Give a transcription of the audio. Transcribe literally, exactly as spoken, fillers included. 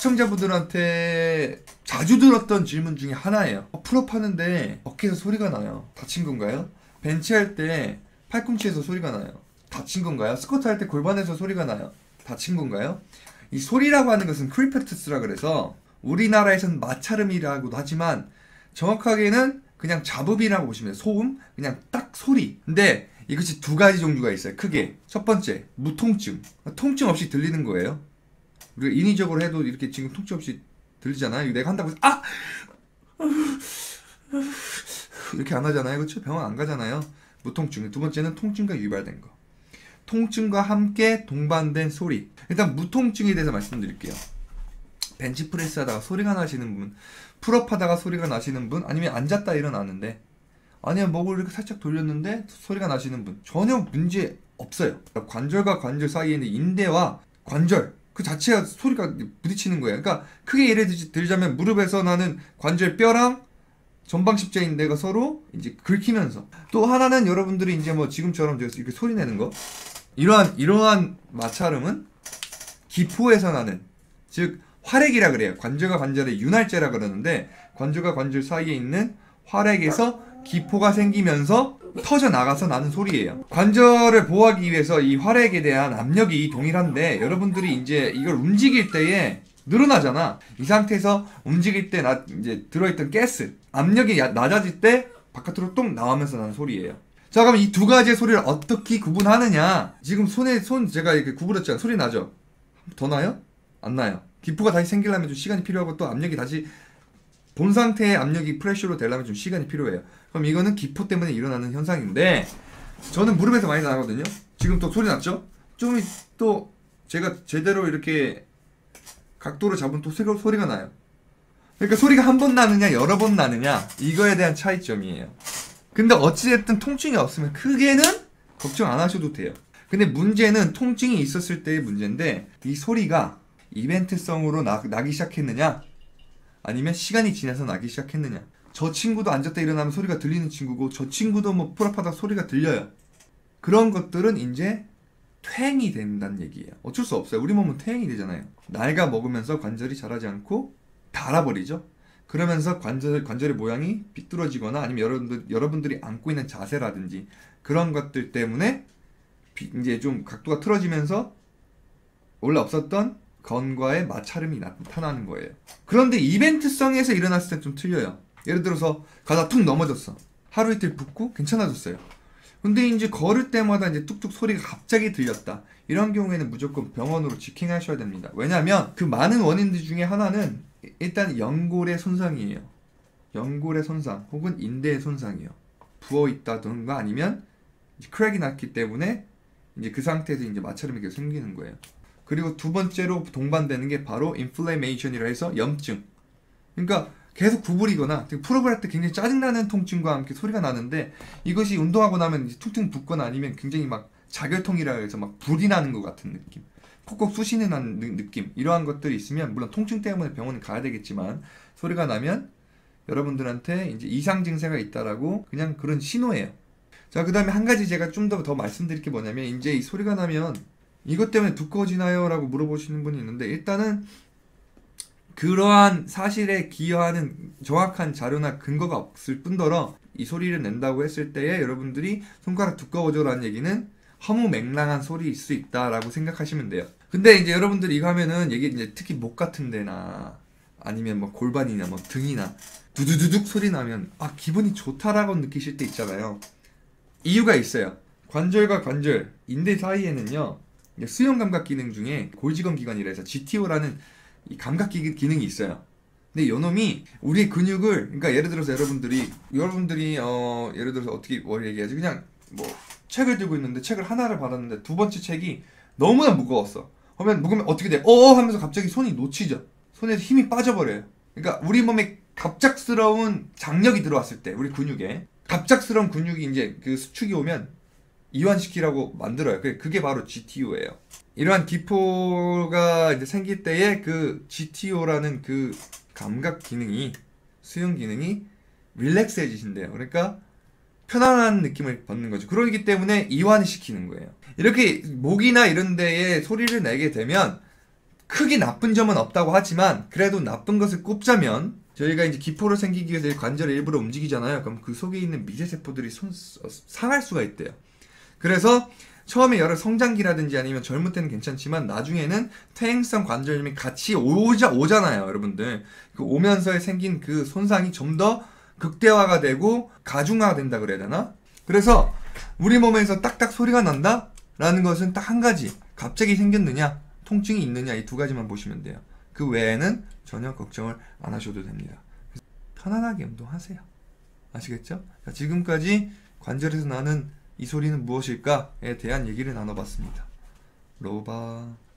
시청자분들한테 자주 들었던 질문 중에 하나예요. 어, 풀업 하는데 어깨에서 소리가 나요. 다친 건가요? 벤치 할 때 팔꿈치에서 소리가 나요. 다친 건가요? 스쿼트 할 때 골반에서 소리가 나요. 다친 건가요? 이 소리라고 하는 것은 크리페투스라 그래서 우리나라에서는 마찰음이라고도 하지만 정확하게는 그냥 잡음이라고 보시면 돼요. 소음? 그냥 딱 소리. 근데 이것이 두 가지 종류가 있어요. 크게. 첫 번째, 무통증. 통증 없이 들리는 거예요. 우리가 인위적으로 해도 이렇게 지금 통증 없이 들리잖아요. 내가 한다고 해서 아! 이렇게 안 하잖아요. 그렇죠? 병원 안 가잖아요. 무통증. 두 번째는 통증과 유발된 거. 통증과 함께 동반된 소리. 일단 무통증에 대해서 말씀드릴게요. 벤치프레스 하다가 소리가 나시는 분, 풀업 하다가 소리가 나시는 분, 아니면 앉았다 일어나는데, 아니면 목을 이렇게 살짝 돌렸는데 소리가 나시는 분, 전혀 문제 없어요. 관절과 관절 사이에 있는 인대와 관절 그 자체가 소리가 부딪히는 거예요. 그러니까 크게 예를 들자면 무릎에서 나는 관절 뼈랑 전방 십자인대가 서로 이제 긁히면서, 또 하나는 여러분들이 이제 뭐 지금처럼 이렇게 소리 내는 거, 이러한 이러한 마찰음은 기포에서 나는, 즉 활액이라 그래요. 관절과 관절의 윤활제라 그러는데, 관절과 관절 사이에 있는 활액에서 기포가 생기면서 터져 나가서 나는 소리예요. 관절을 보호하기 위해서 이 활액에 대한 압력이 동일한데, 여러분들이 이제 이걸 움직일 때에 늘어나잖아. 이 상태에서 움직일 때 나, 이제 들어있던 가스, 압력이 야, 낮아질 때 바깥으로 똥 나오면서 나는 소리예요. 자, 그럼 이 두 가지의 소리를 어떻게 구분하느냐? 지금 손에, 손 제가 이렇게 구부렸잖아요. 소리 나죠? 더 나요? 안 나요. 기포가 다시 생기려면 좀 시간이 필요하고, 또 압력이 다시 본 상태의 압력이 프레셔로 되려면 좀 시간이 필요해요. 그럼 이거는 기포 때문에 일어나는 현상인데, 저는 무릎에서 많이 나거든요. 지금 또 소리 났죠? 좀 또 제가 제대로 이렇게 각도를 잡으면 또 소리가 나요. 그러니까 소리가 한 번 나느냐 여러 번 나느냐, 이거에 대한 차이점이에요. 근데 어찌됐든 통증이 없으면 크게는 걱정 안 하셔도 돼요. 근데 문제는 통증이 있었을 때의 문제인데, 이 소리가 이벤트성으로 나, 나기 시작했느냐, 아니면 시간이 지나서 나기 시작했느냐. 저 친구도 앉았다 일어나면 소리가 들리는 친구고, 저 친구도 뭐 풀업하다 소리가 들려요. 그런 것들은 이제 퇴행이 된다는 얘기예요. 어쩔 수 없어요. 우리 몸은 퇴행이 되잖아요. 나이가 먹으면서 관절이 자라지 않고 닳아버리죠. 그러면서 관절, 관절의 모양이 삐뚤어지거나, 아니면 여러분들, 여러분들이 앉고 있는 자세라든지 그런 것들 때문에 비, 이제 좀 각도가 틀어지면서 원래 없었던 건과의 마찰음이 나타나는 거예요. 그런데 이벤트성에서 일어났을 때 좀 틀려요. 예를 들어서 가다 툭 넘어졌어. 하루 이틀 붓고 괜찮아졌어요. 근데 이제 걸을 때마다 이제 뚝뚝 소리가 갑자기 들렸다. 이런 경우에는 무조건 병원으로 직행하셔야 됩니다. 왜냐면 그 많은 원인들 중에 하나는 일단 연골의 손상이에요. 연골의 손상 혹은 인대의 손상이에요. 부어있다던가 아니면 크랙이 났기 때문에 이제 그 상태에서 이제 마찰음이 계속 생기는 거예요. 그리고 두 번째로 동반되는 게 바로 인플레이메이션이라 해서 염증. 그러니까 계속 구부리거나 풀업을 할 때 굉장히 짜증나는 통증과 함께 소리가 나는데, 이것이 운동하고 나면 이제 퉁퉁 붓거나 아니면 굉장히 막 자결통이라 해서 막 불이 나는 것 같은 느낌, 콕콕 쑤시는 느낌, 이러한 것들이 있으면, 물론 통증 때문에 병원에 가야 되겠지만, 소리가 나면 여러분들한테 이제 이상 증세가 있다라고 그냥 그런 신호예요. 자, 그 다음에 한 가지 제가 좀 더 더 말씀드릴 게 뭐냐면, 이제 이 소리가 나면 이것 때문에 두꺼워지나요? 라고 물어보시는 분이 있는데, 일단은 그러한 사실에 기여하는 정확한 자료나 근거가 없을 뿐더러, 이 소리를 낸다고 했을 때에 여러분들이 손가락 두꺼워져라는 얘기는 허무맹랑한 소리일 수 있다라고 생각하시면 돼요. 근데 이제 여러분들이 이거 하면은, 이게 이제 특히 목 같은 데나 아니면 뭐 골반이나 뭐 등이나 두두두둑 소리 나면 아, 기분이 좋다라고 느끼실 때 있잖아요. 이유가 있어요. 관절과 관절, 인대 사이에는요, 수용 감각 기능 중에 골지건 기관이라 해서 지티오라는 이 감각 기능이 있어요. 근데 요놈이 우리의 근육을, 그러니까 예를 들어서 여러분들이 여러분들이 어 예를 들어서 어떻게 뭘 얘기하지? 그냥 뭐 책을 들고 있는데 책을 하나를 받았는데 두 번째 책이 너무나 무거웠어. 그러면 무거우면 어떻게 돼? 어어 하면서 갑자기 손이 놓치죠. 손에서 힘이 빠져버려요. 그러니까 우리 몸에 갑작스러운 장력이 들어왔을 때, 우리 근육에 갑작스러운 근육이 이제 그 수축이 오면 이완시키라고 만들어요. 그게 바로 지티오예요. 이러한 기포가 이제 생길 때에 그 지티오라는 그 감각 기능이, 수용 기능이 릴렉스해지신대요. 그러니까 편안한 느낌을 받는 거죠. 그러기 때문에 이완시키는 거예요. 이렇게 목이나 이런 데에 소리를 내게 되면 크게 나쁜 점은 없다고 하지만 그래도 나쁜 것을 꼽자면 저희가 이제 기포로 생기기 위해서 관절을 일부러 움직이잖아요. 그럼 그 속에 있는 미세세포들이 손, 상할 수가 있대요. 그래서 처음에 여러 성장기라든지 아니면 젊을 때는 괜찮지만 나중에는 퇴행성 관절염이 같이 오자, 오잖아요, 여러분들. 그 오면서 생긴 그 손상이 좀 더 극대화가 되고 가중화가 된다 그래야 되나? 그래서 우리 몸에서 딱딱 소리가 난다? 라는 것은 딱 한 가지. 갑자기 생겼느냐, 통증이 있느냐, 이 두 가지만 보시면 돼요. 그 외에는 전혀 걱정을 안 하셔도 됩니다. 편안하게 운동하세요. 아시겠죠? 자, 지금까지 관절에서 나는 이 소리는 무엇일까에 대한 얘기를 나눠봤습니다. 로바